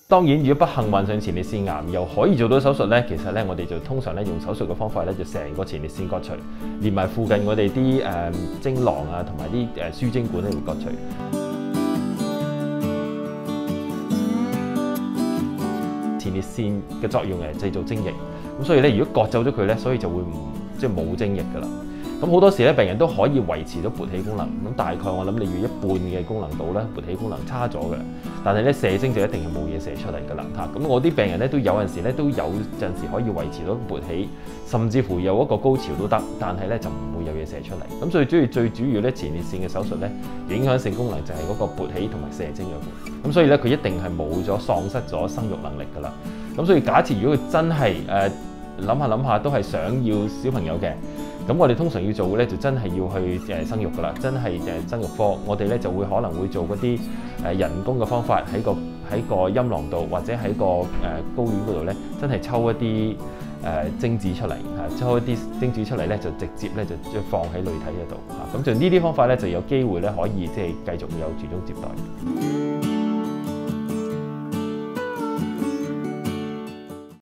當然，如果不幸患上前列腺癌又可以做到手術咧，其實咧我哋就通常咧用手術嘅方法咧，就成個前列腺割除，連埋附近我哋啲精囊啊同埋啲輸精管咧會割除。前列腺嘅作用係製造精液，咁所以咧如果割走咗佢咧，所以就會即係冇精液㗎啦。咁好多時咧，病人都可以維持到勃起功能，咁大概我諗你要一半嘅功能度啦，勃起功能差咗嘅，但係咧射精就一定係冇嘢射出嚟㗎啦嚇。咁我啲病人咧都有陣時咧都有陣時可以維持到勃起，甚至乎有一個高潮都得，但係咧就唔會有嘢射出嚟。咁所以最主要咧前列腺嘅手術咧，影響性功能就係嗰個勃起同埋射精嘅部分。咁所以咧佢一定係冇咗喪失咗生育能力㗎啦。咁所以假設如果佢真係諗下都係想要小朋友嘅。咁我哋通常要做嘅咧，就真係要去生育㗎啦，真係生育科，我哋咧就會可能會做嗰啲人工嘅方法喺個陰囊度或者喺個睾丸嗰度咧，真係抽一啲精子出嚟抽一啲精子出嚟咧，就直接咧就放喺女體嗰度咁就呢啲方法咧就有機會咧可以即係繼續有傳宗接代。